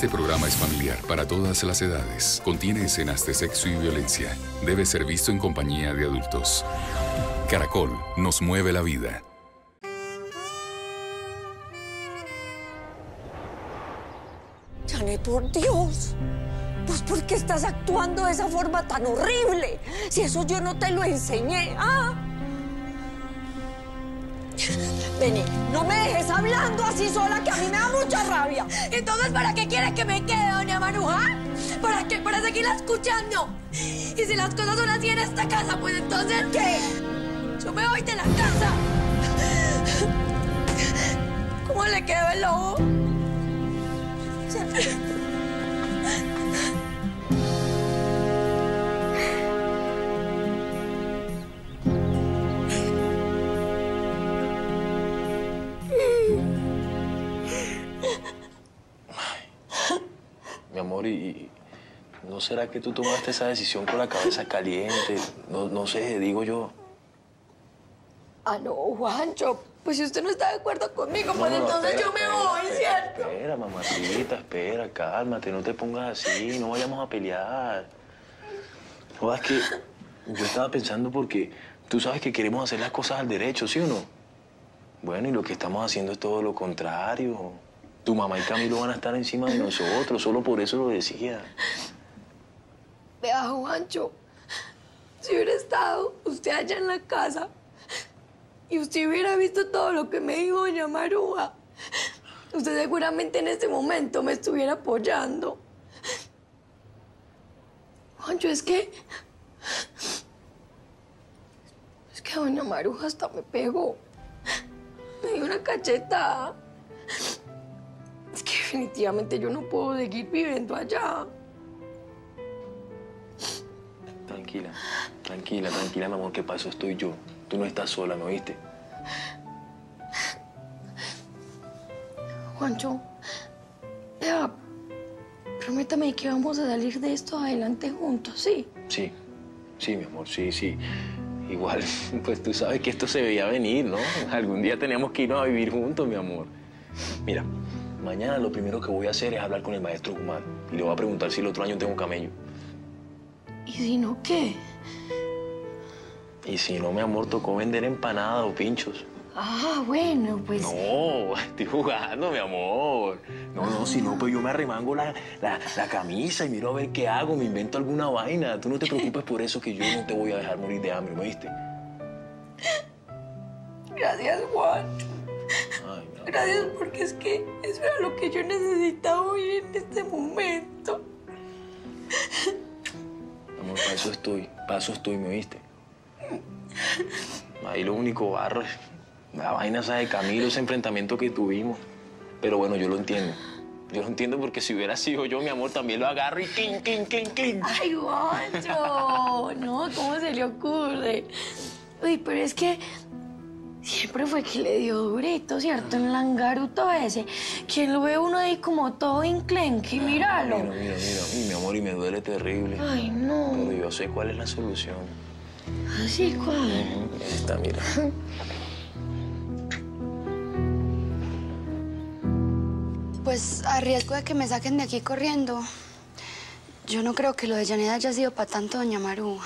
Este programa es familiar para todas las edades. Contiene escenas de sexo y violencia. Debe ser visto en compañía de adultos. Caracol nos mueve la vida. Janet, por Dios. Pues, ¿por qué estás actuando de esa forma tan horrible? Si eso yo no te lo enseñé, ¿ah? Vení, no me dejes hablando así sola, que a mí me da mucha rabia. Entonces, ¿para qué quieres que me quede, doña Maruja? ¿Para qué? ¿Para seguirla escuchando? Y si las cosas son así en esta casa, pues entonces, ¿qué? Yo me voy de la casa. ¿Cómo le quedó el lobo? Mi amor, ¿y no será que tú tomaste esa decisión con la cabeza caliente? No sé, digo yo. Ah, no, Juancho. Pues si usted no está de acuerdo conmigo, pues entonces yo me voy, ¿cierto? Espera, mamacita, espera, cálmate, no te pongas así, no vayamos a pelear. No, es que yo estaba pensando porque tú sabes que queremos hacer las cosas al derecho, ¿sí o no? Bueno, y lo que estamos haciendo es todo lo contrario. Tu mamá y Camilo van a estar encima de nosotros, solo por eso lo decía. Vea, Juancho, si hubiera estado usted allá en la casa y usted hubiera visto todo lo que me dijo doña Maruja, usted seguramente en este momento me estuviera apoyando. Juancho, es que doña Maruja hasta me pegó. Me dio una cachetada. Es que definitivamente yo no puedo seguir viviendo allá. Tranquila, mi amor, que para eso estoy yo. Tú no estás sola, ¿no oíste? Juancho, vea, prométame que vamos a salir de esto adelante juntos, ¿sí? Sí, mi amor, sí. Igual, pues tú sabes que esto se veía venir, ¿no? Algún día teníamos que irnos a vivir juntos, mi amor. Mira, mañana lo primero que voy a hacer es hablar con el maestro Guzmán y le voy a preguntar si el otro año tengo camello. ¿Y si no, qué? Y si no, mi amor, tocó vender empanadas o pinchos. Ah, bueno, pues... No, estoy jugando, mi amor. No, si no, pues yo me arremango la camisa y miro a ver qué hago, me invento alguna vaina. Tú no te preocupes por eso, que yo no te voy a dejar morir de hambre, ¿me oíste? Gracias, Juancho. Ay, mi amor. Gracias, porque es que eso era lo que yo necesitaba hoy en este momento. Amor, para eso estoy, ¿me oíste? Ahí lo único barro es la vaina esa de Camilo, ese enfrentamiento que tuvimos. Pero bueno, yo lo entiendo. Yo lo entiendo porque si hubiera sido yo, mi amor, también lo agarro y ¡cling! ¡Ay, Juancho! No, ¿cómo se le ocurre? Uy, pero es que siempre fue que le dio durito, ¿cierto? En langaruto ese. Quien lo ve uno ahí como todo enclenque, míralo. Mira, mi amor, y me duele terrible. Ay, no. Pero yo sé cuál es la solución. ¿Así cuál? Esta, mira. Pues a riesgo de que me saquen de aquí corriendo, yo no creo que lo de Janet haya sido para tanto, doña Maruja.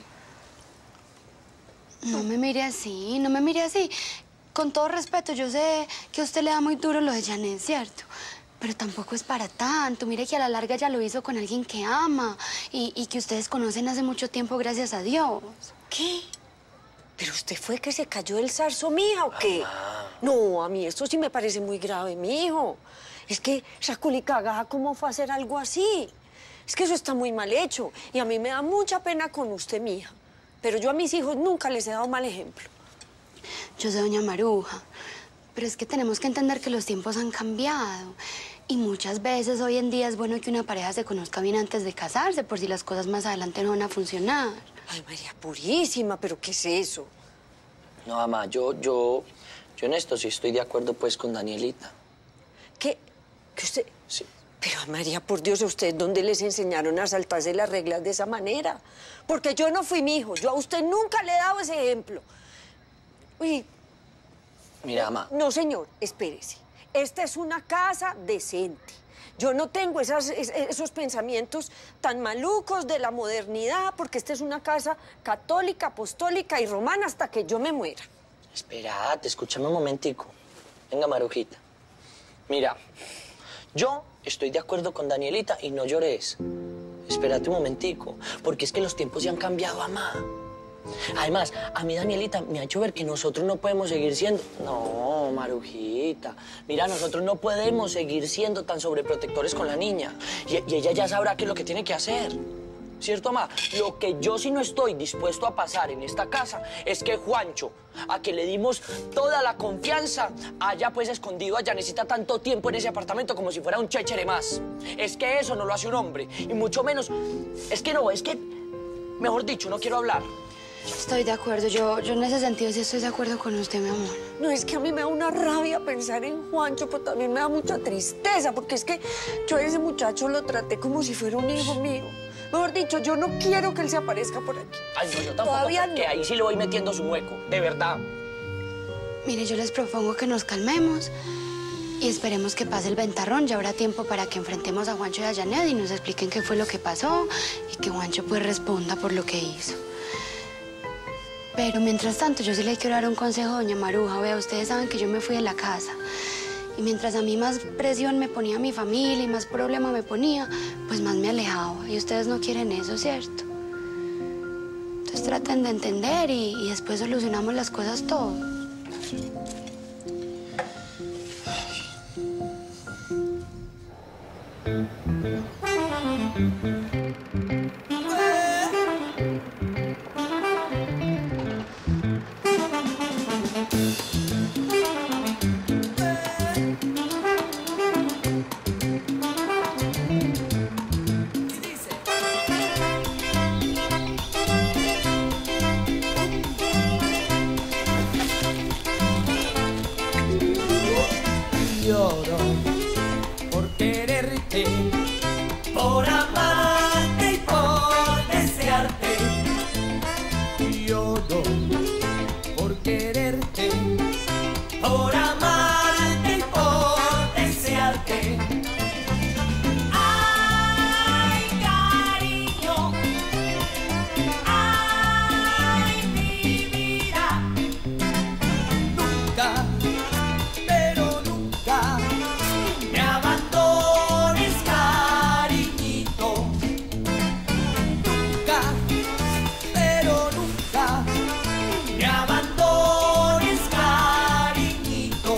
No me mire así, no me mire así. Con todo respeto, yo sé que a usted le da muy duro lo de Janet, ¿cierto? Pero tampoco es para tanto. Mire que a la larga ya lo hizo con alguien que ama y que ustedes conocen hace mucho tiempo, gracias a Dios. ¿Qué? ¿Pero usted fue que se cayó del zarzo, mija, o qué? No, a mí esto sí me parece muy grave, mijo. Es que esa culicagaja, ¿cómo fue a hacer algo así? Es que eso está muy mal hecho y a mí me da mucha pena con usted, mija. Pero yo a mis hijos nunca les he dado mal ejemplo. Yo sé, doña Maruja, pero es que tenemos que entender que los tiempos han cambiado. Y muchas veces hoy en día es bueno que una pareja se conozca bien antes de casarse, por si las cosas más adelante no van a funcionar. Ay, María Purísima, ¿pero qué es eso? No, mamá, yo en esto sí estoy de acuerdo, pues, con Danielita. ¿Qué? ¿Que usted...? Sí. Pero, María, por Dios, ¿a ustedes dónde les enseñaron a saltarse las reglas de esa manera? Porque yo no fui mi hijo. Yo a usted nunca le he dado ese ejemplo. Uy. Mira, mamá. No, señor, espérese. Esta es una casa decente. Yo no tengo esos pensamientos tan malucos de la modernidad, porque esta es una casa católica, apostólica y romana hasta que yo me muera. Esperate, escúchame un momentico. Venga, Marujita. Mira, yo estoy de acuerdo con Danielita y no llores. Espérate un momentico, porque es que los tiempos ya han cambiado, mamá. Además, a mí Danielita me ha hecho ver que nosotros no podemos seguir siendo... No, Marujita. Mira, nosotros no podemos seguir siendo tan sobreprotectores con la niña. Y ella ya sabrá qué es lo que tiene que hacer. ¿Cierto, mamá? Lo que yo sí no estoy dispuesto a pasar en esta casa es que Juancho, a que le dimos toda la confianza, haya pues escondido a Yanecita tanto tiempo en ese apartamento como si fuera un chéchere más. Es que eso no lo hace un hombre. Y mucho menos... Es que, mejor dicho, no quiero hablar. Estoy de acuerdo. Yo en ese sentido sí estoy de acuerdo con usted, mi amor. No, es que a mí me da una rabia pensar en Juancho, pero también me da mucha tristeza, porque es que yo a ese muchacho lo traté como si fuera un hijo mío. Mejor dicho, yo no quiero que él se aparezca por aquí. Ay, no, yo tampoco. Todavía porque no. ahí sí le voy metiendo su hueco, de verdad. Mire, yo les propongo que nos calmemos y esperemos que pase el ventarrón. Ya habrá tiempo para que enfrentemos a Juancho y a Janet y nos expliquen qué fue lo que pasó y que Juancho pues responda por lo que hizo. Pero mientras tanto, yo sí le quiero dar un consejo, doña Maruja. Vea, ustedes saben que yo me fui de la casa. Y mientras a mí más presión me ponía mi familia y más problema me ponía, pues más me alejaba. Y ustedes no quieren eso, ¿cierto? Entonces traten de entender y después solucionamos las cosas todos. Lloro por quererte, por amarte y por desearte. Lloro por quererte, por amarte y por desearte. Ay, cariño, ay, mi vida. Nunca, pero nunca me abandones, cariñito. Nunca, pero nunca me abandones, cariñito.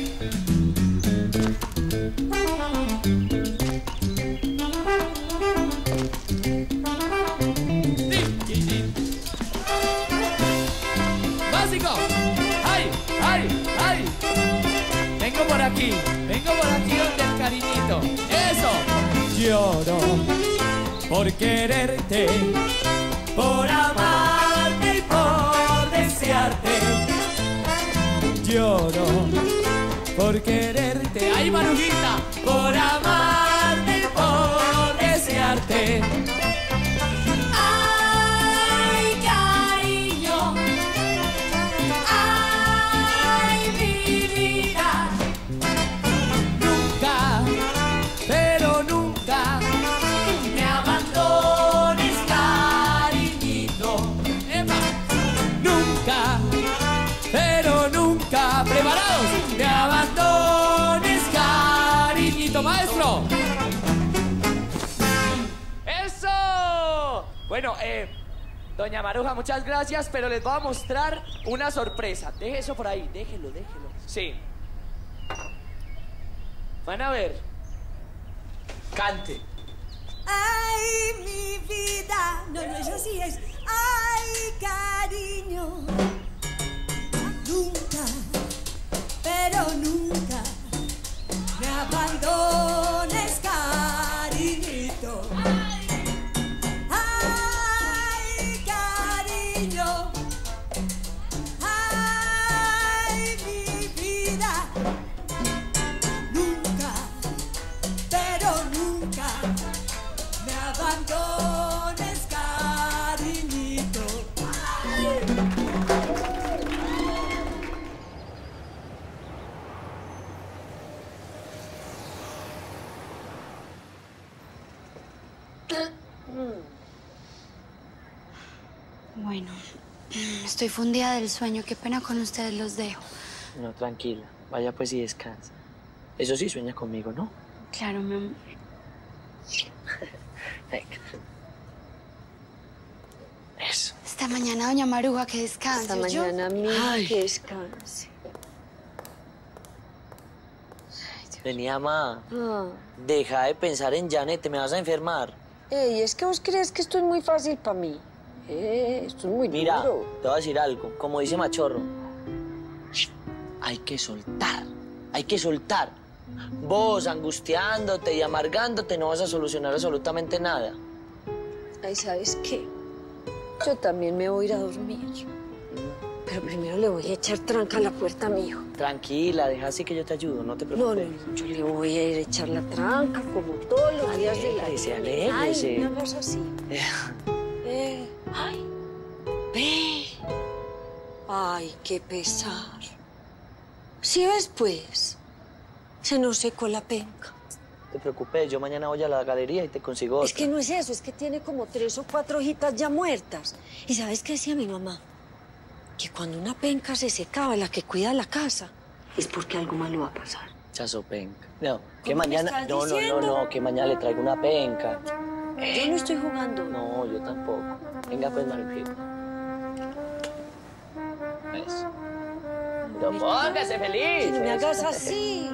Básico. ¡Ay, ay, ay! Vengo por aquí donde el cariñito. ¡Eso! Lloro por quererte, por amarte y por desearte. Lloro por quererte. ¡Ay, Marujita! Por amarte y por desearte. Ay, cariño, ay, mi vida. Nunca, pero nunca me abandones, cariñito. ¡Epa! Nunca, pero nunca, ¿preparados? Me abandones, cariñito. Maestro. ¡Eso! Bueno, doña Maruja, muchas gracias, pero les voy a mostrar una sorpresa. Deje eso por ahí, déjelo. Sí. Van a ver. Cante. Ay, mi vida. No, es así, es. Ay, cariño. Nunca, pero nunca me abandones, cariñito. Ay, cariño. Ay, mi vida. Nunca, pero nunca me abandones, cariñito. Bueno, estoy fundida del sueño. Qué pena con ustedes, los dejo. No, tranquila. Vaya pues y descansa. Eso sí, sueña conmigo, ¿no? Claro, mi amor. Venga. Eso. Esta mañana, doña Maruja, que descanse. Esta mañana, mi que descanse. Venía, ma. Ah. Deja de pensar en Janet, te me vas a enfermar. Ey, es que vos crees que esto es muy fácil para mí. Esto es muy Mira, duro. te voy a decir algo. Como dice Machorro, hay que soltar. Hay que soltar. Vos, angustiándote y amargándote, no vas a solucionar absolutamente nada. Ay, ¿sabes qué? Yo también me voy a ir a dormir. Pero primero le voy a echar tranca a la puerta a mi hijo. Tranquila, deja así que yo te ayudo, no te preocupes. No, yo le voy a ir a echar la tranca como todos los días de la Alégrese, vida. alégrese. Ay, no hagas así. Ay, ve. Ay, qué pesar. ¿Sí ves, pues? Se nos secó la penca. No te preocupes, yo mañana voy a la galería y te consigo otra. Es que no es eso, es que tiene como 3 o 4 hojitas ya muertas. ¿Y sabes qué decía mi mamá? Que cuando una penca se secaba, la que cuida la casa, es porque algo malo va a pasar. Chazo penca. No, que ¿Cómo me mañana... estás No, diciendo? que mañana le traigo una penca. Yo no estoy jugando. No, yo tampoco. Venga pues, Marujita. Eso. No, póngase feliz. No me hagas así.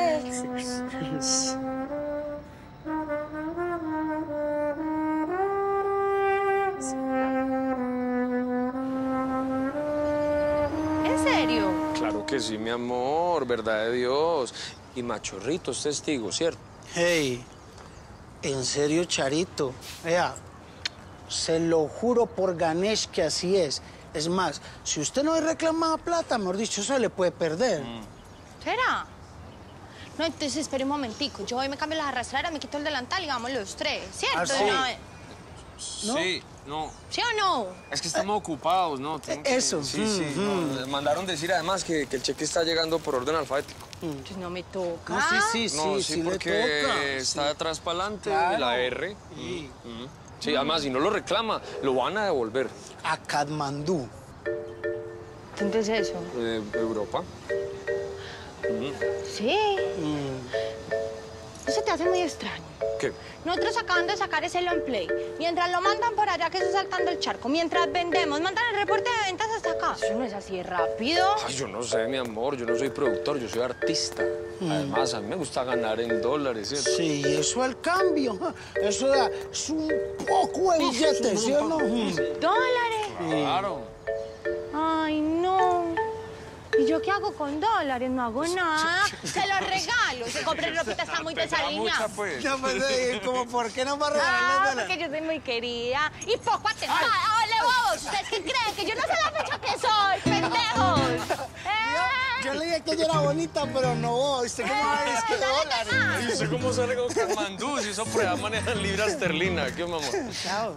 ¿En serio? Claro que sí, mi amor, verdad de Dios. Y Machorrito es testigo, ¿cierto? Hey, en serio, Charito. Vea, se lo juro por Ganesh que así es. Es más, si usted no reclama plata, mejor dicho, se le puede perder. ¿Será? No, entonces espere un momentico. Yo hoy me cambio las arrastraderas, me quito el delantal y vamos los tres, ¿cierto? ¿Ah, sí? No, Sí, no. ¿sí o no? Es que estamos ocupados, ¿no? Tengo que- Eso. Sí, sí. no, mandaron decir además que el cheque está llegando por orden alfabético. Pues no me toca. No, sí, No, sí, le porque toca. está de atrás para adelante Claro. la R. Sí. Sí, además, si no lo reclama, lo van a devolver. A Katmandú. ¿Dónde es eso? Europa. Sí. Eso te hace muy extraño. ¿Qué? Nosotros acaban de sacar ese long play. Mientras lo mandan por allá, que eso saltando el charco. Mientras vendemos, mandan el reporte de ventas hasta acá. Eso no es así de rápido. Ay, yo no sé, mi amor, yo no soy productor, yo soy artista. Además, a mí me gusta ganar en dólares, ¿cierto? Sí, eso al cambio. Eso es un poco de billete, ¿sí o no? ¿Dólares? Claro. Ay, no. ¿Y yo qué hago con dólares? No hago nada. Se los regalo. Se compre ropita, está muy desaliñada. Pues. No, pues, como, ¿por qué no va a regalar Ah, los dólares? porque yo soy muy querida. Y poco atentada. ¡Ole, bobos! ¿Ustedes qué creen? Que yo no sé la fecha que soy, pendejos. Yo le dije que ella era bonita, pero no, usted que no va a decir que dólares. ¿Y usted cómo sale con Katmandú? Si eso por allá manejan libras esterlinas. ¿Qué, mamá? Chao.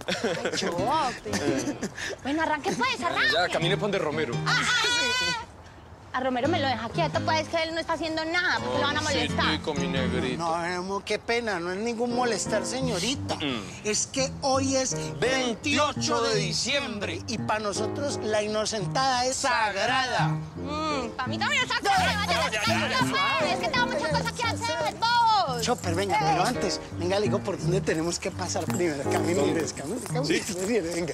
Bueno, arranque pues, arranque. Ya, camine por de Romero. A Romero me lo deja quieto, pues que él no está haciendo nada, porque lo van a molestar. Sí, con mi negrito. No, amor, qué pena, no es ningún molestar, señorita. Es que hoy es 28 de diciembre y para nosotros la inocentada es sagrada. Para mí también está sagrada. Es que tengo muchas cosas que hacer, bobos. Chopper, venga, pero antes, venga, le digo por dónde tenemos que pasar primero. Camine, venga.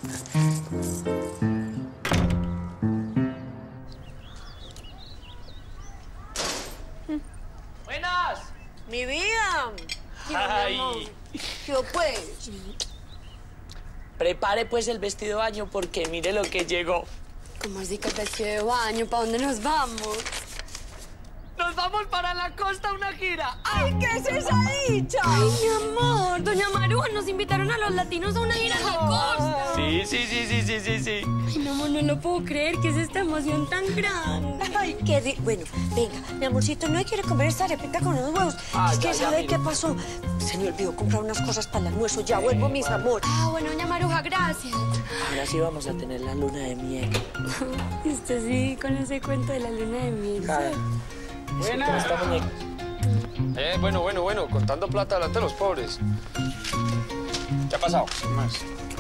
¡Buenas! Mi vida. Ay. Yo pues. Prepare pues el vestido de baño porque mire lo que llegó. ¿Cómo así que vestido de baño? ¿Para dónde nos vamos? ¡Nos vamos para la costa a una gira! ¡Ay, qué es esa dicha! Ay, mi amor, doña Maruja, nos invitaron a los latinos a una gira a la costa. Sí. Ay, mi amor, no lo puedo creer, ¿qué es esta emoción tan grande? Ay, qué rico. Bueno, venga, mi amorcito, ¿no quiere comer esta arepita con los huevos? Es que, ¿sabe qué pasó? Se me olvidó comprar unas cosas para el almuerzo. Ya vuelvo, mis amores. Ah, bueno, doña Maruja, gracias. Ahora sí vamos a tener la luna de miel. Y usted sí con ese cuento de la luna de miel, ¿sabes? Buena. Esta muñeca. Bueno, contando plata delante de los pobres. ¿Qué ha pasado? Más.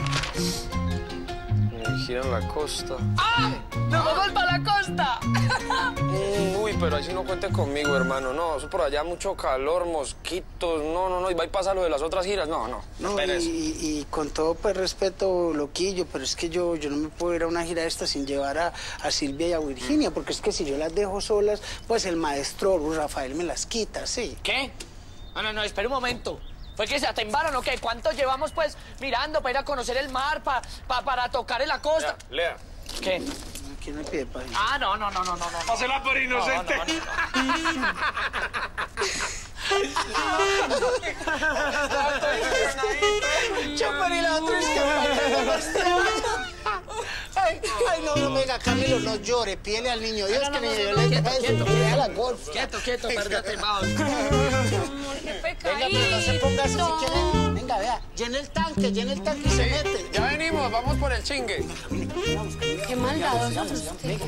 Gira en la costa. ¡Ah! ¡Nos vamos para la costa! Uy, pero ahí sí no cuente conmigo, hermano. No, eso por allá mucho calor, mosquitos. No. Y va y pasa lo de las otras giras. No. No, y con todo pues respeto, loquillo, pero es que yo no me puedo ir a una gira esta sin llevar a Silvia y a Virginia, porque es que si yo las dejo solas, pues el maestro Rafael me las quita, ¿sí? ¿Qué? No, espera un momento. ¿Fue que se atembaron o qué? ¿Cuánto llevamos, pues, mirando para ir a conocer el mar, para tocar en la costa? Lea. ¿Qué? Aquí no hay pie para ir. Ah, no. Pásela por inocente. Chúpar y la otra es que Ay, no, venga, Camilo, no llore, pídele al niño Dios que me le a la golf. Quieto, perdónate, vamos. ¡Qué pecadito! Venga, pero no se ponga así si quiere. Venga, vea, llena el tanque y se mete. Ya venimos, vamos por el chingue. Qué maldadosos ustedes.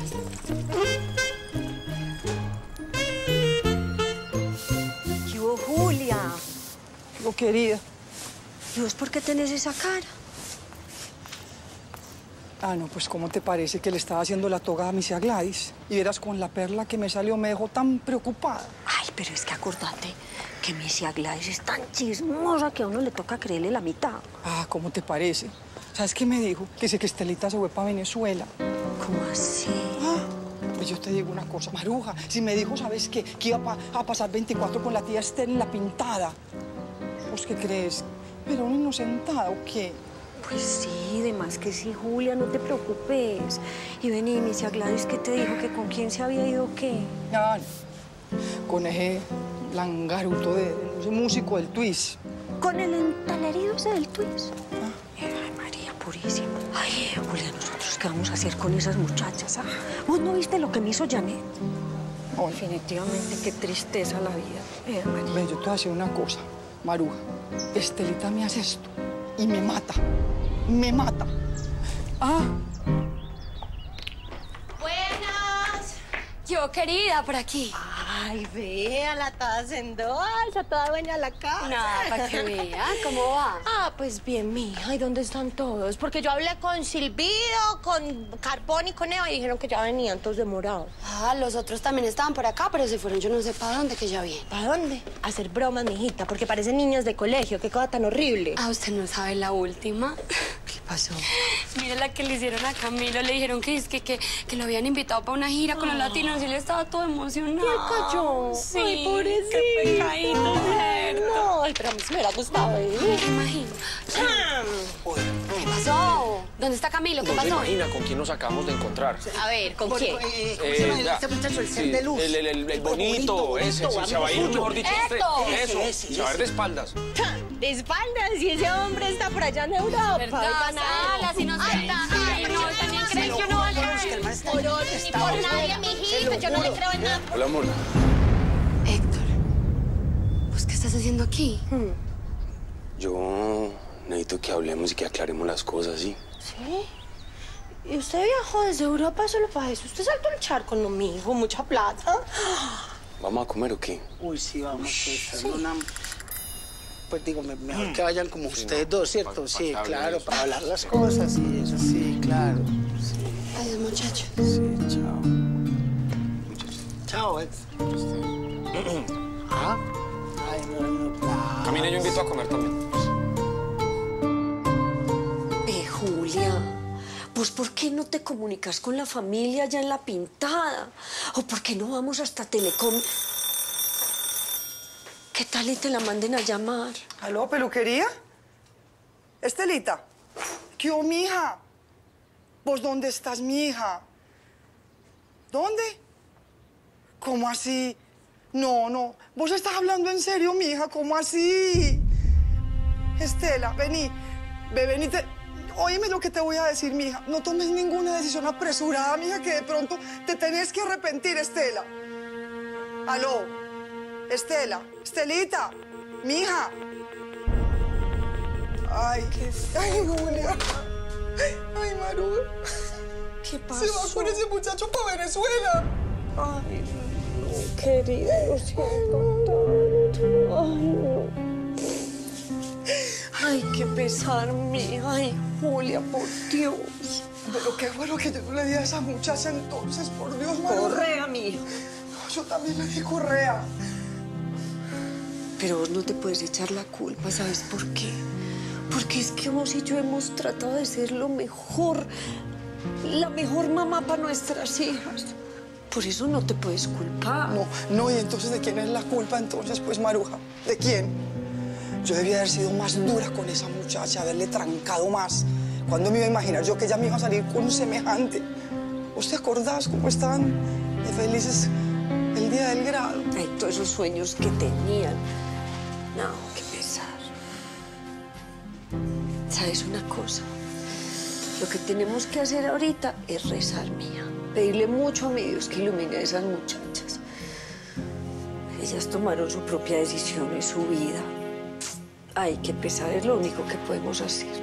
¿Qué hubo, Julia? Oh, querida. ¿Y vos por qué tenés esa cara? Ah, no, pues ¿cómo te parece que le estaba haciendo la toga a mi tía Gladys? Y verás con la perla que me salió, me dejó tan preocupada. Ay, pero es que acordate que mi tía Gladys es tan chismosa que a uno le toca creerle la mitad. Ah, ¿cómo te parece? ¿Sabes qué me dijo? Que dice que Estelita se fue para Venezuela. ¿Cómo así? Ah, pues yo te digo una cosa, Maruja. Si me dijo, ¿sabes qué? Que iba a pasar 24 con la tía Estel en La Pintada. ¿Vos qué crees? ¿Pero una inocentada o qué? Pues sí, de más que sí, Julia, no te preocupes. Y vení, mi tía Gladys, ¿qué te dijo? ¿Que con quién se había ido o qué? Ah, con ese langaruto de ese músico del Twist. ¿Con el entalerido ese del Twist? Ay, María purísima. Ay, Julia, ¿nosotros qué vamos a hacer con esas muchachas? Ah? ¿Vos no viste lo que me hizo Janet? Oh, definitivamente, qué tristeza la vida. María. Ven, yo te voy a decir una cosa, Maruja. Estelita me hace esto y me mata. Me mata. Ah. Buenas. Yo, querida, por aquí. Ay, vea, la toda hacendosa, toda dueña de la casa. Nada, para que vea. ¿Cómo va? Ah, pues bien, mija. ¿Y dónde están todos? Porque yo hablé con Silvido, con Carbón y con Eva y dijeron que ya venían todos demorados. Ah, los otros también estaban por acá, pero se fueron yo no sé para dónde, que ya vienen. ¿Para dónde? A hacer bromas, mijita, porque parecen niños de colegio. Qué cosa tan horrible. Ah, ¿usted no sabe la última? ¿Qué pasó? Mira la que le hicieron a Camilo. Le dijeron que lo habían invitado para una gira con los latinos y él estaba todo emocionado. ¿Qué cayó? Sí. Ay, pobrecito. Qué pecadito, ¿cierto? No, ay, pero a mí sí me hubiera gustado, Me imagino. ¿Qué pasó? ¿Dónde está Camilo? ¿Qué No se pasó? imagina con quién nos acabamos de encontrar. A ver, ¿con quién? ¿Cómo se llama este muchacho? El ser de luz. El bonito, ese. Se va a ir, mejor dicho, usted. Eso. Se va a ir de espaldas. De espaldas, y ese hombre está por allá en Europa. ¿Verdad? Las inocentes. Ay, no, también creen que uno va a leer. Por otro, ni por nadie, mijito. Yo no le creo en nada. Hola, amor. Héctor, ¿vos qué estás haciendo aquí? Yo necesito que hablemos y que aclaremos las cosas, ¿sí? ¿Sí? ¿Y usted viajó desde Europa solo para eso? ¿Usted saltó el charco? No, mijo, mucha plata. ¿Vamos a comer o qué? Uy, sí, vamos, pues, pues digo, mejor que vayan como ustedes dos, ¿cierto? Sí, claro, para hablar las cosas y eso, sí, claro. Sí. Adiós, muchachos. Sí, chao. Chao, ex. ¿Ah? Ay, no. Camina, yo invito a comer también. Julia, pues ¿por qué no te comunicas con la familia allá en La Pintada? ¿O por qué no vamos hasta Telecom? ¿Qué tal y te la manden a llamar? ¿Aló, peluquería? Estelita, ¿qué hubo, mija? ¿Vos dónde estás, mija? ¿Dónde? ¿Cómo así? No, vos estás hablando en serio, mija, ¿cómo así? Estela, vení, venite. Óyeme lo que te voy a decir, mija. No tomes ninguna decisión apresurada, mija, que de pronto te tenés que arrepentir, Estela. Aló, Estela, Estelita, mija. Ay, Julia. Ay, Maru. ¿Qué pasó? Se va con ese muchacho para Venezuela. Ay, no, querida, lo siento tanto. Ay, no. Ay, qué pesar, mija. Ay, Julia, por Dios. Pero qué bueno que yo no le di a esa muchacha entonces, por Dios, Maruja. Correa, mija. Yo también le di correa. Pero vos no te puedes echar la culpa, ¿sabes por qué? Porque es que vos y yo hemos tratado de ser lo mejor, la mejor mamá para nuestras hijas. Por eso no te puedes culpar. No, y entonces, ¿de quién es la culpa entonces, pues, Maruja? ¿De quién? Yo debía haber sido más dura con esa muchacha, haberle trancado más. ¿Cuándo me iba a imaginar yo que ella me iba a salir con un semejante? ¿Vos te acordás cómo estaban de felices el día del grado? Ay, todos esos sueños que tenían. No, qué pesar. ¿Sabes una cosa? Lo que tenemos que hacer ahorita es rezar, mía. Pedirle mucho a mi Dios que ilumine a esas muchachas. Ellas tomaron su propia decisión y su vida. Ay, qué pesar, es lo único que podemos hacer.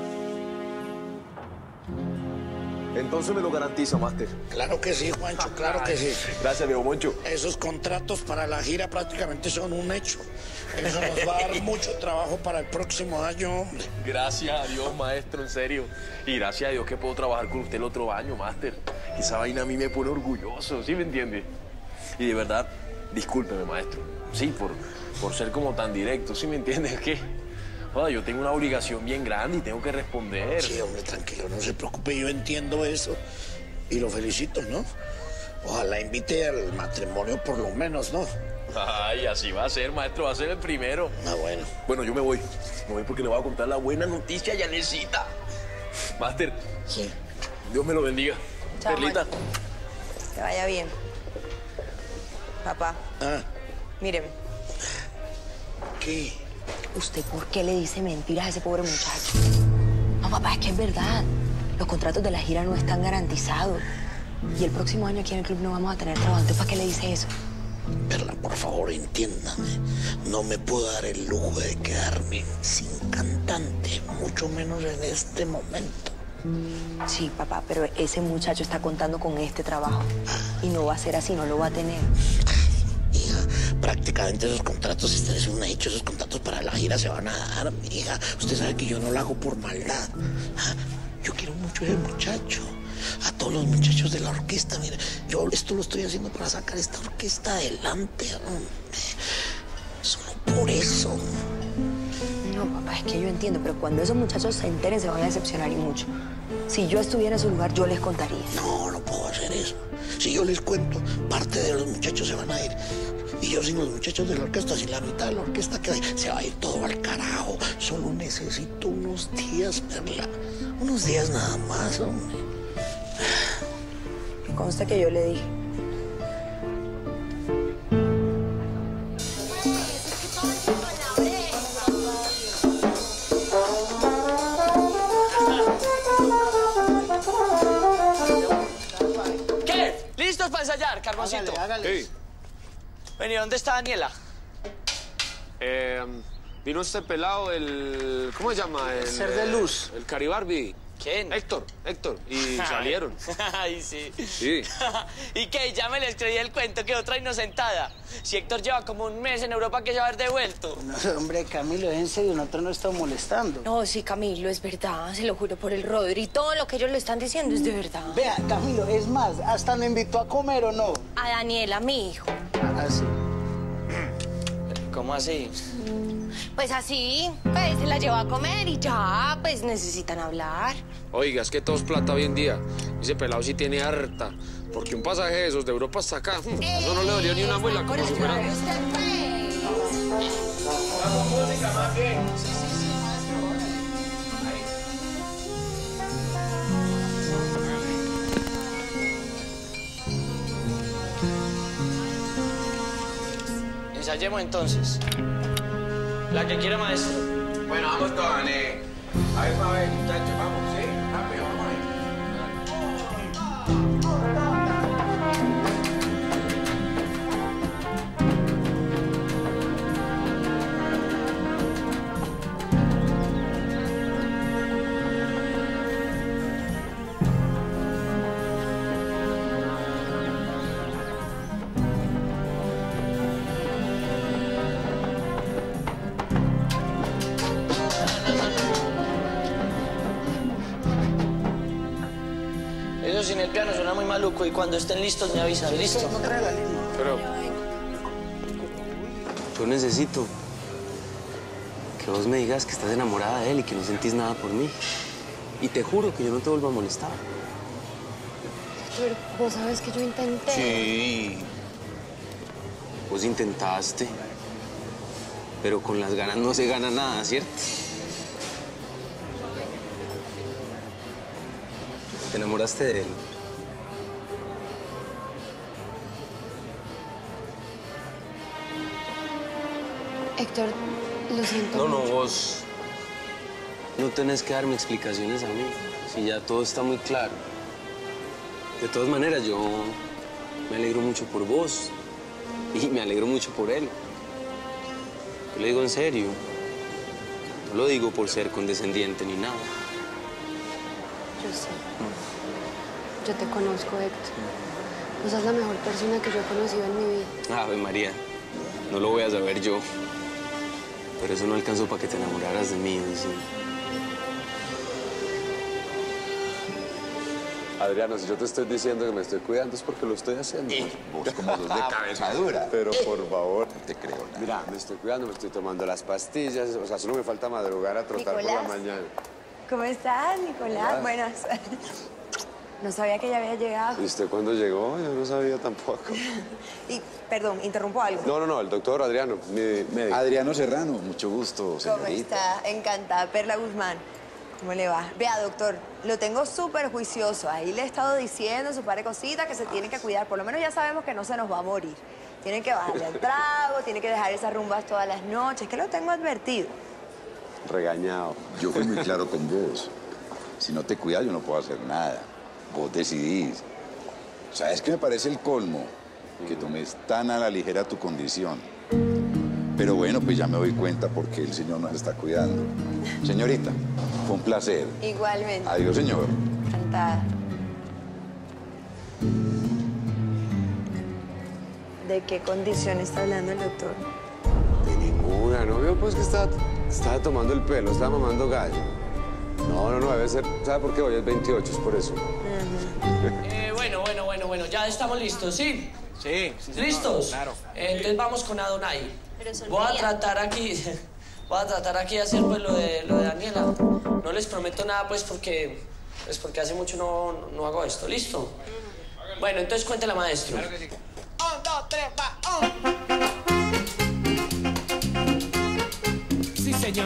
Entonces me lo garantiza, máster. Claro que sí, Juancho, claro que sí. Gracias, viejo Moncho. Esos contratos para la gira prácticamente son un hecho. Eso nos va a dar mucho trabajo para el próximo año, hombre. Gracias a Dios, maestro, en serio. Y gracias a Dios que puedo trabajar con usted el otro año, máster. Esa vaina a mí me pone orgulloso, ¿sí me entiende? Y de verdad, discúlpeme, maestro. Sí, por ser como tan directo, ¿sí me entiende? Es que, joder, yo tengo una obligación bien grande y tengo que responder. Sí, hombre, tranquilo, no se preocupe, yo entiendo eso. Y lo felicito, ¿no? Ojalá invite al matrimonio por lo menos, ¿no? Ay, así va a ser, maestro, va a ser el primero. Ah, bueno. Bueno, yo me voy. Me voy porque le voy a contar la buena noticia a Yanecita. Máster. Sí. Dios me lo bendiga. Chao, Perlita. Que vaya bien. Papá. Ah. Míreme. ¿Qué? ¿Usted por qué le dice mentiras a ese pobre muchacho? No, papá, es que es verdad. Los contratos de la gira no están garantizados. Y el próximo año aquí en el club no vamos a tener trabajo. Entonces, ¿para qué le dice eso? Perla, por favor, entiéndame. No me puedo dar el lujo de quedarme sin cantante, mucho menos en este momento. Sí, papá, pero ese muchacho está contando con este trabajo. Y no va a ser así, no lo va a tener. Hija, prácticamente esos contratos están un hecho. Esos contratos para la gira se van a dar, hija. Usted sabe que yo no lo hago por maldad. Yo quiero mucho a ese muchacho. A todos los muchachos de la orquesta, mire, yo esto lo estoy haciendo para sacar esta orquesta adelante, hombre. Solo por eso. No, papá, es que yo entiendo, pero cuando esos muchachos se enteren se van a decepcionar y mucho. Si yo estuviera en su lugar, yo les contaría. No, no puedo hacer eso. Si yo les cuento, parte de los muchachos se van a ir. Y yo sin los muchachos de la orquesta, sin la mitad de la orquesta que hay, se va a ir todo al carajo. Solo necesito unos días, Perla. Unos días nada más, hombre. Me consta que yo le dije. ¿Qué? ¿Listos para ensayar, Carboncito? Hágale. Sí. Vení, ¿dónde está Daniela? Vino este pelado, el... ¿Cómo se llama? El Ser de luz. El Caribarbi. ¿Quién? Héctor. Y salieron. Ay, sí. Sí. ¿Y qué? Ya me les creí el cuento, que otra inocentada. Si Héctor lleva como un mes en Europa que ya haber devuelto. No, hombre, Camilo, es en serio, nosotros no estamos molestando. No, sí, Camilo, es verdad, se lo juro por el Rodri. Todo lo que ellos le están diciendo es de verdad. Vea, Camilo, es más, hasta me invitó a comer, ¿o no? A Daniela, mi hijo. Así. ¿Cómo así? Pues así, pues se la llevó a comer y ya, pues necesitan hablar. Oiga, es que todo es plata hoy en día. Ese pelado sí tiene harta. Porque un pasaje de esos de Europa hasta acá, eso no le dolió ni una muela como si fuera... música más bien. Ensayemos entonces. La que quiera, maestro. Bueno, vamos todos, A ver, muchachos, vamos, ¿sí? Rápido, vamos ahí. Eso sin el piano suena muy maluco y cuando estén listos me avisan, ¿listo? Pero... yo necesito que vos me digas que estás enamorada de él y que no sentís nada por mí. Y te juro que yo no te vuelvo a molestar. Héctor, vos sabes que yo intenté. Sí. Vos intentaste. Pero con las ganas no se gana nada, ¿cierto? ¿Te enamoraste de él? Héctor, lo siento. No, mucho. vos no tenés que darme explicaciones a mí. Si ya todo está muy claro. De todas maneras, yo me alegro mucho por vos y me alegro mucho por él. Yo lo digo en serio. No lo digo por ser condescendiente ni nada. Yo sé. Yo te conozco, Héctor. Vos sos la mejor persona que yo he conocido en mi vida. Ave María, no lo voy a saber yo. Pero eso no alcanzó para que te enamoraras de mí, ¿sí? Adriano, si yo te estoy diciendo que me estoy cuidando es porque lo estoy haciendo. Vos como sos de cabeza dura. Pero por favor. No te creo nada. Mira, me estoy cuidando, me estoy tomando las pastillas. O sea, solo me falta madrugar a trotar por la Nicolás. mañana. ¿Cómo estás, Nicolás? Hola. Buenas. No sabía que ya había llegado. ¿Y usted cuándo llegó? Yo no sabía tampoco. Y, perdón, ¿interrumpo algo? No, el doctor Adriano, mi médico. Adriano Serrano, mucho gusto, ¿Cómo señorita. está? Encantada. Perla Guzmán. ¿Cómo le va? Vea, doctor, lo tengo súper juicioso. Ahí le he estado diciendo su par de cositas que se tiene que cuidar. Por lo menos ya sabemos que no se nos va a morir. Tiene que bajarle al trago, tiene que dejar esas rumbas todas las noches, que lo tengo advertido. Regañado. Yo fui muy claro con vos. Si no te cuidas, yo no puedo hacer nada. Vos decidís. ¿Sabes qué me parece el colmo? Que tomes tan a la ligera tu condición. Pero bueno, pues ya me doy cuenta porque el señor nos está cuidando. Señorita, fue un placer. Igualmente. Adiós, señor. Encantada. ¿De qué condición está hablando el doctor? De ninguna, ¿no vio? Pues que estaba tomando el pelo, estaba mamando gallo. No, debe ser... ¿Sabe por qué? Hoy es 28, es por eso. Bueno, ya estamos listos, ¿sí? Sí. ¿Listos? Claro. Entonces vamos con Adonai. Pero sonría. Voy a tratar aquí de hacer pues lo de Daniela. No les prometo nada pues porque hace mucho no hago esto. ¿Listo? Bueno, entonces cuéntela, maestro. Claro que sí. 1, 2, 3, va. Sí, señor.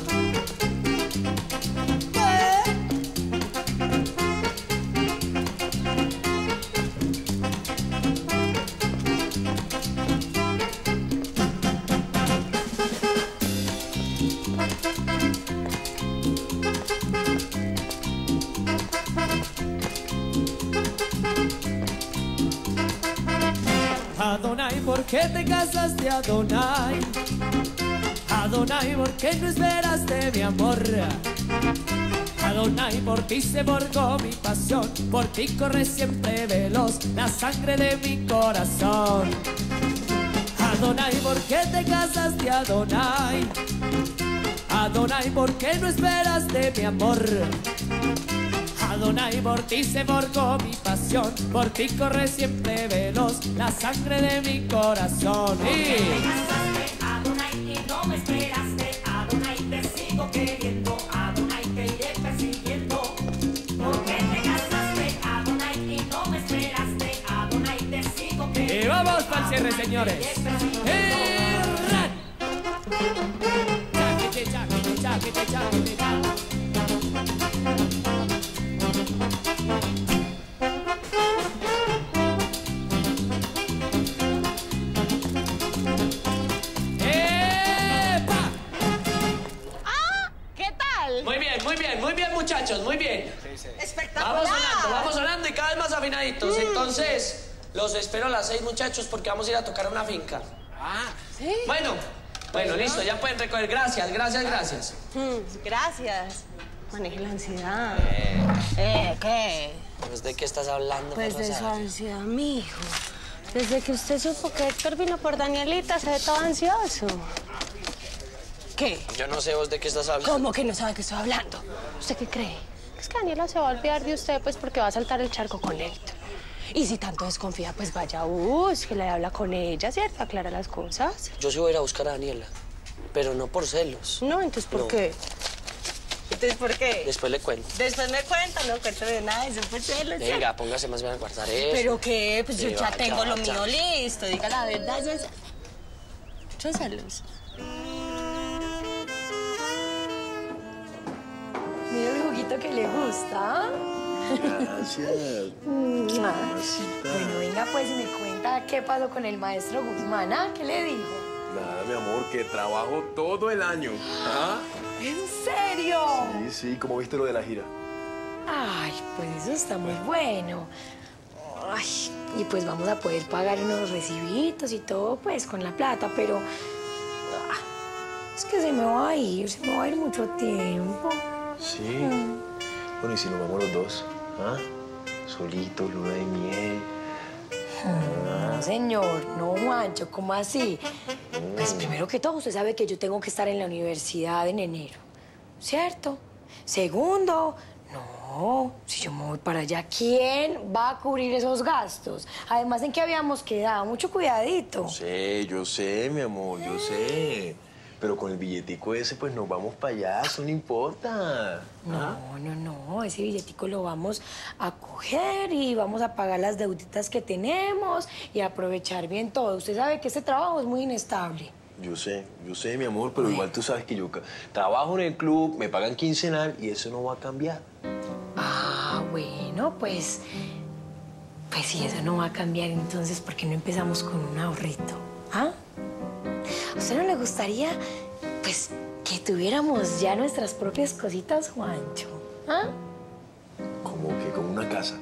Adonai, ¿por qué te casaste, Adonai? Adonai, ¿por qué no esperaste mi amor? Adonai, por ti se borgó mi pasión, por ti corre siempre veloz la sangre de mi corazón. Adonai, ¿por qué te casaste, Adonai? Adonai, ¿por qué no esperaste mi amor? Adonai, por ti se borgó mi pasión, por ti corre siempre veloz la sangre de mi corazón. Adonai, y no me esperaste, Adonai, te sigo queriendo, Adonai, te iré persiguiendo. ¿Por qué te casaste, Adonai, y no me esperaste, Adonai, te sigo queriendo? Y vamos para el cierre, señores. Muy bien, muchachos, muy bien. Espectacular. Vamos sonando y cada vez más afinaditos. Entonces, los espero a las 6, muchachos, porque vamos a ir a tocar a una finca. ¿Sí? Bueno, listo, ya pueden recoger. Gracias. Gracias. Maneje la ansiedad. ¿Qué? Pues, ¿de qué estás hablando? Pues de su Rosario? ansiedad, mijo. Desde que usted supo que Héctor vino por Danielita, se ve todo ansioso. ¿Qué? Yo no sé vos de qué estás hablando. ¿Cómo que no sabe que estoy hablando? ¿Usted qué cree? es que Daniela se va a olvidar de usted, pues porque va a saltar el charco con Héctor. Y si tanto desconfía, pues vaya, que le habla con ella, ¿cierto? Aclara las cosas. Yo sí voy a ir a buscar a Daniela, pero no por celos. No, entonces, ¿por qué? Entonces, ¿por qué? Después le cuento. Después me cuenta, no cuento de nada, eso fue celos. Venga, póngase más bien a guardar eso. ¿Pero qué? Pues yo ya vaya, tengo lo vaya. mío listo, diga la verdad. Son celos. Mira el juguito que le gusta. Gracias. Bueno, venga pues y me cuenta qué pasó con el maestro Guzmán, ¿ah? ¿Qué le dijo? Nada, mi amor, que trabajo todo el año. ¿Ah? ¿En serio? Sí, ¿cómo viste lo de la gira? Ay, pues eso está muy bueno. Ay, y pues vamos a poder pagar unos recibitos y todo, pues, con la plata, pero... es que se me va a ir mucho tiempo. Sí. Bueno, ¿y si nos vamos los dos? ¿Ah? Solitos, luna de miel. No, señor, no, Juancho, ¿cómo así? Pues primero que todo, usted sabe que yo tengo que estar en la universidad en enero, ¿cierto? Segundo, no, si yo me voy para allá, ¿quién va a cubrir esos gastos? Además, ¿en qué habíamos quedado? Mucho cuidadito. Yo sé, mi amor, yo sé. Pero con el billetico ese, pues nos vamos para allá, eso no importa. No, ese billetico lo vamos a coger y vamos a pagar las deuditas que tenemos y aprovechar bien todo. Usted sabe que este trabajo es muy inestable. Yo sé, mi amor, pero igual tú sabes que yo trabajo en el club, me pagan quincenal y eso no va a cambiar. Ah, bueno, pues si eso no va a cambiar, entonces, ¿por qué no empezamos con un ahorrito? ¿Ah? ¿A usted no le gustaría, pues, que tuviéramos ya nuestras propias cositas, Juancho? ¿Ah? Como que con una casa.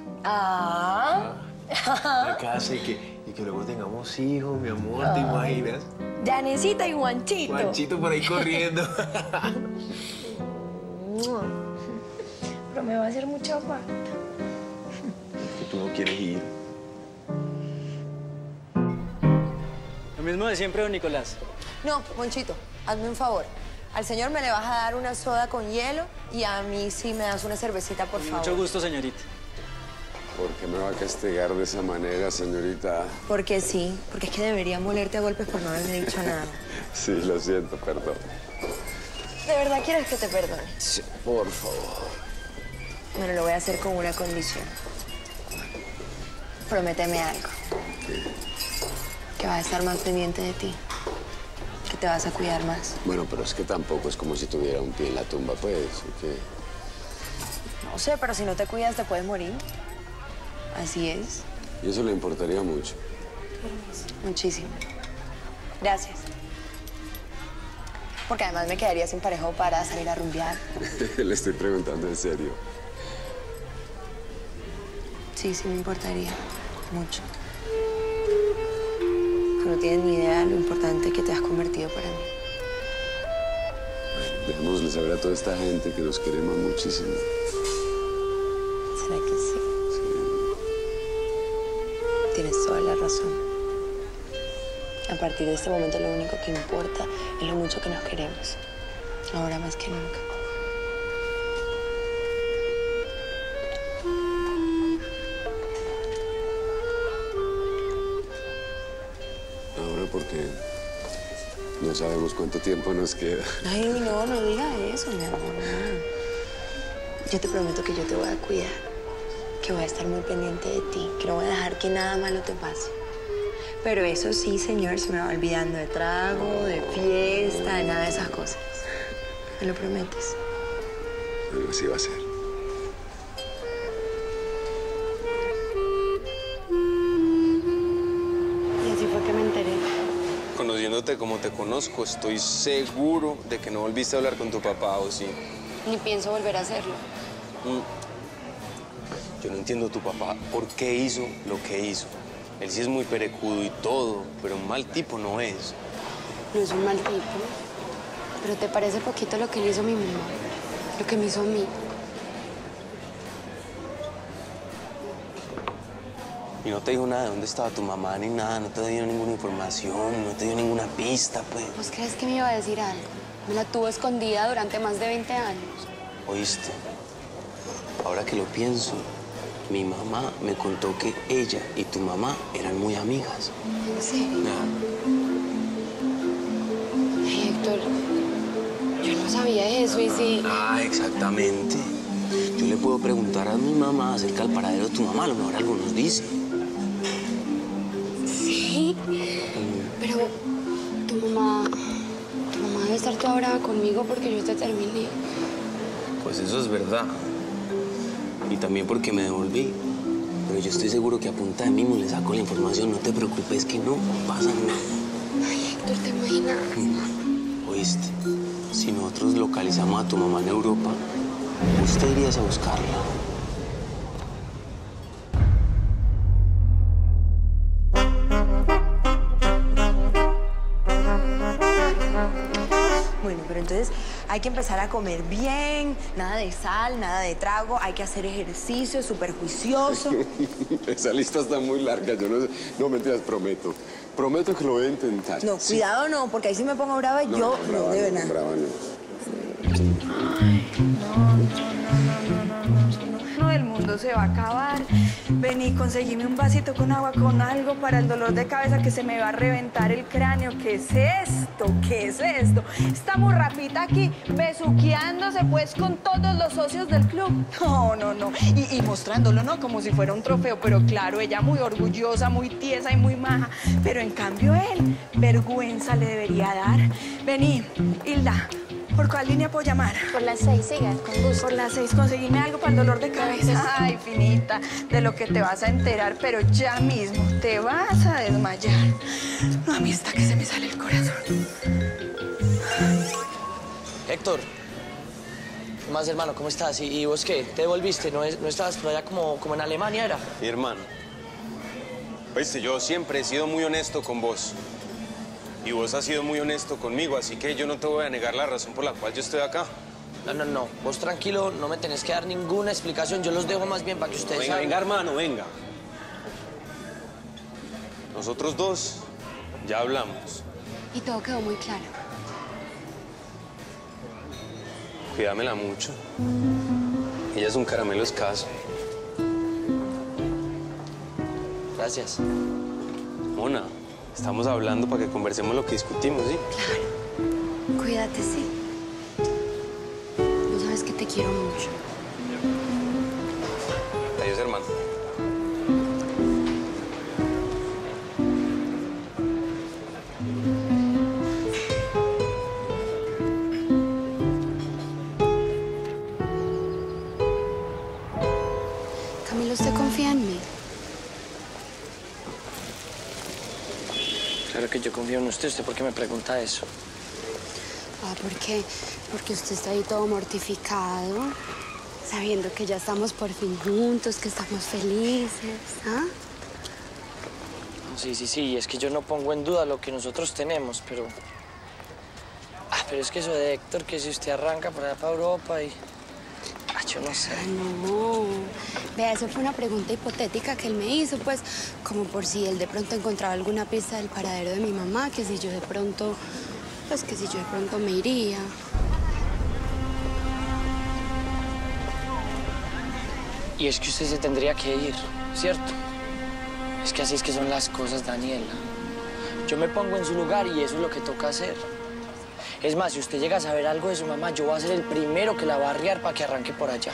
Una casa y que luego tengamos hijos, mi amor, ¿te imaginas? Janecita y Juanchito. Juanchito por ahí corriendo. Pero me va a hacer mucha falta. Que tú no quieres ir. Lo mismo de siempre, don Nicolás. No, Monchito, hazme un favor. Al señor me le vas a dar una soda con hielo y a mí sí me das una cervecita, por favor. Mucho gusto, señorita. ¿Por qué me va a castigar de esa manera, señorita? Porque sí, porque es que debería molerte a golpes por no haberme dicho nada. Sí, lo siento, perdón. ¿De verdad quieres que te perdone? Sí, por favor. Bueno, lo voy a hacer con una condición. Prométeme algo. Que vas a estar más pendiente de ti. Que te vas a cuidar más. Bueno, pero es que tampoco es como si tuviera un pie en la tumba, pues, ¿o qué? No sé, pero si no te cuidas te puedes morir. Así es. Y eso le importaría mucho. Muchísimo. Gracias. Porque además me quedaría sin parejo para salir a rumbear. Le estoy preguntando en serio. Sí, sí me importaría. Mucho. No tienes ni idea de lo importante que te has convertido para mí. Dejémosle saber a toda esta gente que los queremos muchísimo. ¿Será que sí? Tienes toda la razón. A partir de este momento lo único que importa es lo mucho que nos queremos. Ahora más que nunca. Porque no sabemos cuánto tiempo nos queda. Ay, no diga eso, mi amor. No. Yo te prometo que yo te voy a cuidar, que voy a estar muy pendiente de ti, que no voy a dejar que nada malo te pase. Pero eso sí, señor, se me va olvidando de trago, de fiesta, de nada de esas cosas. ¿Me lo prometes? Bueno, así va a ser. Conociéndote como te conozco, estoy seguro de que no volviste a hablar con tu papá, ¿o sí? Ni pienso volver a hacerlo. Yo no entiendo a tu papá por qué hizo lo que hizo. Él sí es muy perecudo y todo, pero un mal tipo no es. No es un mal tipo. Pero ¿te parece poquito lo que le hizo a mi mamá? Lo que me hizo a mí. Y no te dijo nada de dónde estaba tu mamá ni nada, no te dio ninguna información, no te dio ninguna pista, pues. ¿Vos crees que me iba a decir algo? Me la tuvo escondida durante más de 20 años. ¿Oíste? ahora que lo pienso, mi mamá me contó que ella y tu mamá eran muy amigas. Sí. Ay, Héctor, yo no sabía eso y sí. Ah, exactamente. Yo le puedo preguntar a mi mamá acerca del paradero de tu mamá, a lo mejor algo nos dice. Sí, pero tu mamá debe estar toda brava conmigo porque yo te terminé. Pues eso es verdad. Y también porque me devolví. Pero yo estoy seguro que a punta de mimo le saco la información. No te preocupes que no pasa nada. Ay, Héctor, ¿te imaginas? ¿Oíste? Si nosotros localizamos a tu mamá en Europa, ¿usted irías a buscarla? Bueno, pero entonces hay que empezar a comer bien, nada de sal, nada de trago, hay que hacer ejercicio, súper juicioso. Esa lista está muy larga, yo no sé. No, mentiras, prometo. Prometo que lo voy a intentar. No, Sí. cuidado no, porque ahí sí me pongo brava y yo no, de verdad. Brava no. No, el mundo se va a acabar. Vení, conseguime un vasito con agua con algo para el dolor de cabeza que se me va a reventar el cráneo. ¿Qué es esto? ¿Qué es esto? Esta morrapita aquí besuqueándose pues con todos los socios del club. No. Y mostrándolo, ¿no? Como si fuera un trofeo. Pero claro, ella muy orgullosa, muy tiesa y muy maja. Pero en cambio él, vergüenza le debería dar. Vení, Hilda. ¿Por cuál línea puedo llamar? Por las 6, siga, con gusto. Por las 6, conseguime algo para el dolor de cabeza. Ay, finita, de lo que te vas a enterar, pero ya mismo te vas a desmayar. No, a mí está que se me sale el corazón. Héctor, ¿qué más, hermano? ¿Cómo estás? ¿Y vos qué? ¿Te devolviste? ¿No estabas por allá como en Alemania, era? Mi hermano, oíste, yo siempre he sido muy honesto con vos. Y vos has sido muy honesto conmigo, así que yo no te voy a negar la razón por la cual yo estoy acá. No. Vos tranquilo, no me tenés que dar ninguna explicación. Yo los dejo más bien para que ustedes Venga, salgan. venga, hermano, venga. Nosotros dos ya hablamos. Y todo quedó muy claro. Cuídamela mucho. Ella es un caramelo escaso. Gracias. Mona, estamos hablando para que conversemos lo que discutimos, ¿sí? Claro. Cuídate, sí. Tú sabes que te quiero mucho. Adiós, hermano. Camilo, ¿usted confía en mí? Claro que yo confío en usted. ¿Usted por qué me pregunta eso? Ah, ¿por qué? Porque usted está ahí todo mortificado, sabiendo que ya estamos por fin juntos, que estamos felices, ¿ah? Sí. Es que yo no pongo en duda lo que nosotros tenemos, pero... pero es que eso de Héctor, que si usted arranca para allá para Europa y... yo no sé. No. Vea, eso fue una pregunta hipotética que él me hizo, pues, como por si él de pronto encontraba alguna pista del paradero de mi mamá, que si yo de pronto... Pues que si yo de pronto me iría. Y es que usted se tendría que ir, ¿cierto? Es que así es que son las cosas, Daniela. Yo me pongo en su lugar y eso es lo que toca hacer. Es más, si usted llega a saber algo de su mamá, yo voy a ser el primero que la va a arriar para que arranque por allá.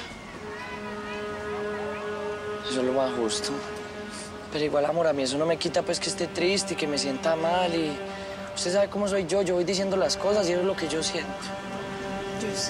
Eso es lo más justo. Pero igual, amor, a mí eso no me quita pues que esté triste y que me sienta mal y... Usted sabe cómo soy yo voy diciendo las cosas y eso es lo que yo siento. Yo sé.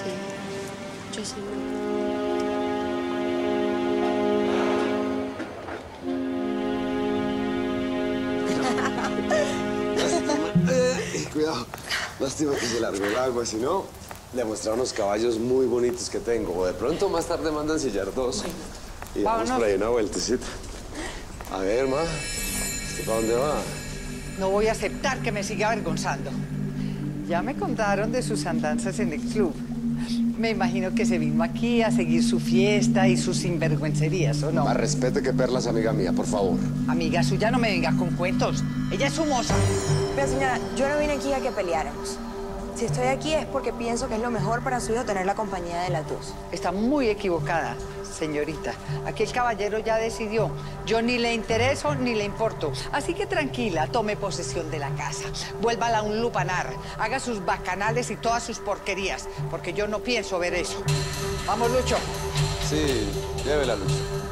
Cuidado, lástima que se largó el agua, si no, le mostré unos caballos muy bonitos que tengo. O de pronto más tarde mando a ensillar dos. Y vamos por ahí una vueltecita. A ver, ma, ¿usted para dónde va? No voy a aceptar que me siga avergonzando. Ya me contaron de sus andanzas en el club. Me imagino que se vino aquí a seguir su fiesta y sus sinvergüencerías, ¿o no? Más respete que Perlas, amiga mía, por favor. Amiga suya, no me venga con cuentos. Ella es su moza. Pero señora, yo no vine aquí a que peleáramos. Si estoy aquí es porque pienso que es lo mejor para su hijo tener la compañía de las dos. Está muy equivocada, señorita. Aquí el caballero ya decidió. Yo ni le intereso ni le importo. Así que tranquila, tome posesión de la casa. Vuélvala a un lupanar. Haga sus bacanales y todas sus porquerías. Porque yo no pienso ver eso. Vamos, Lucho. Sí, llévela, Lucho.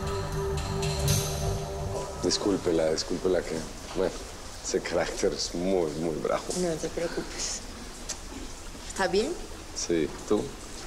Discúlpela que... Bueno, ese carácter es muy, muy bravo. No te preocupes. ¿Está bien? Sí, ¿tú?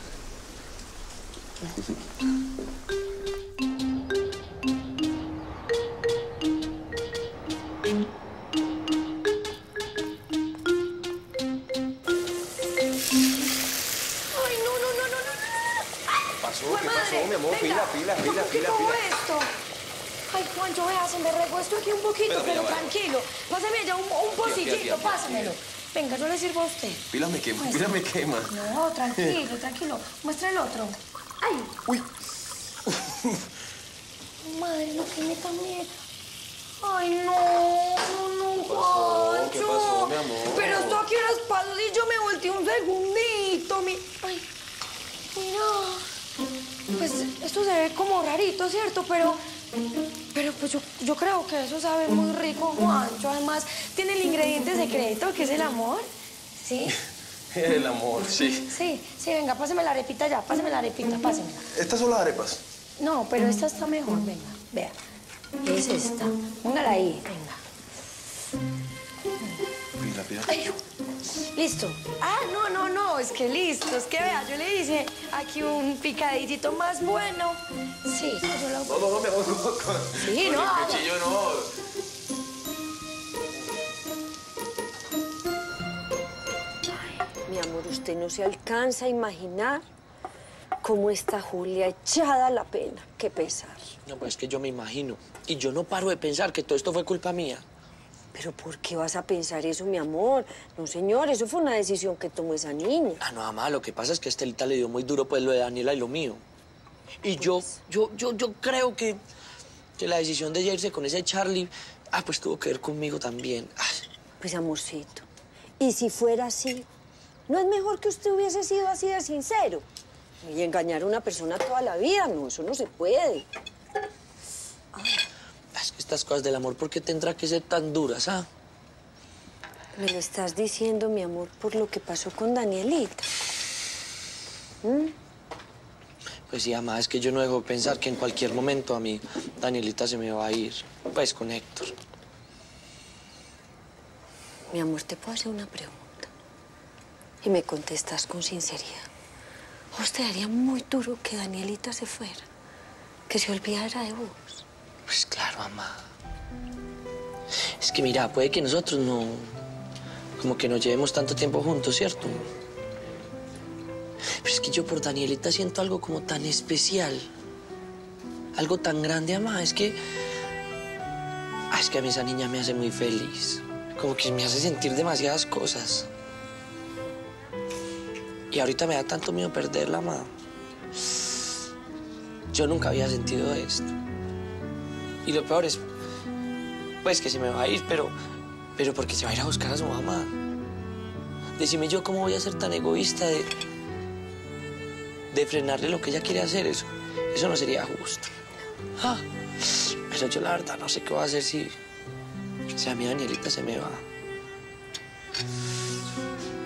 ¿Qué pasó, mi amor? Pila. ¿Qué como esto? Ay, Juancho, vea, se me regó esto aquí un poquito, pero tranquilo. Pásame ya un pocillito, pásamelo. Venga, yo le sirvo a usted. Pila me quema. No, tranquilo. Muestra el otro. ¡Ay! ¡Uy! Madre, no queme también. ¡Ay, no, Juancho! ¿Qué pasó, mi amor? Pero esto aquí horas pasó y yo me volteé un segundito. Ay, mira. Pues esto se ve como rarito, ¿cierto? Pero pues yo creo que eso sabe muy rico, Juancho. Además, tiene el ingrediente secreto, que es el amor. ¿Sí? El amor, sí. Sí, venga, páseme la arepita ya, pásemela. ¿Estas son las arepas? No, pero esta está mejor, venga, vea. Es esta. Póngala ahí, venga. Pila. Ay, listo. Ah, no, es que listo. Es que vea, yo le hice aquí un picadillito más bueno. Sí, yo lo... No, mi amor, Sí, no. Con el cuchillo no. Mi amor, usted no se alcanza a imaginar cómo está Julia echada a la pena. Qué pesar. No, pues es que yo me imagino. Y yo no paro de pensar que todo esto fue culpa mía. ¿Pero por qué vas a pensar eso, mi amor? No, señor, eso fue una decisión que tomó esa niña. Ah, no, mamá, lo que pasa es que a Estelita le dio muy duro pues lo de Daniela y lo mío. Y yo creo que la decisión de irse con ese Charlie, pues tuvo que ver conmigo también. Ay. Pues, amorcito, y si fuera así, ¿no es mejor que usted hubiese sido así de sincero? Y engañar a una persona toda la vida, no, eso no se puede. Es que estas cosas del amor, ¿por qué tendrá que ser tan duras, ah? Me lo estás diciendo, mi amor, por lo que pasó con Danielita. Pues sí, mamá, es que yo no dejo de pensar que en cualquier momento a mí Danielita se me va a ir, pues, con Héctor. Mi amor, te puedo hacer una pregunta. Y me contestas con sinceridad. ¿A usted haría muy duro que Danielita se fuera? Que se olvidara de vos. Pues claro, mamá. Es que mira, puede que nosotros no... como que nos llevemos tanto tiempo juntos, ¿cierto? Pero es que yo por Danielita siento algo como tan especial. Algo tan grande, mamá. Es que a mí esa niña me hace muy feliz. Como que me hace sentir demasiadas cosas. Y ahorita me da tanto miedo perderla, mamá. Yo nunca había sentido esto. Y lo peor es, pues, que se me va a ir, pero porque se va a ir a buscar a su mamá. Decime yo cómo voy a ser tan egoísta de frenarle lo que ella quiere hacer. Eso no sería justo. Pero yo la verdad no sé qué voy a hacer si a mi Danielita se me va.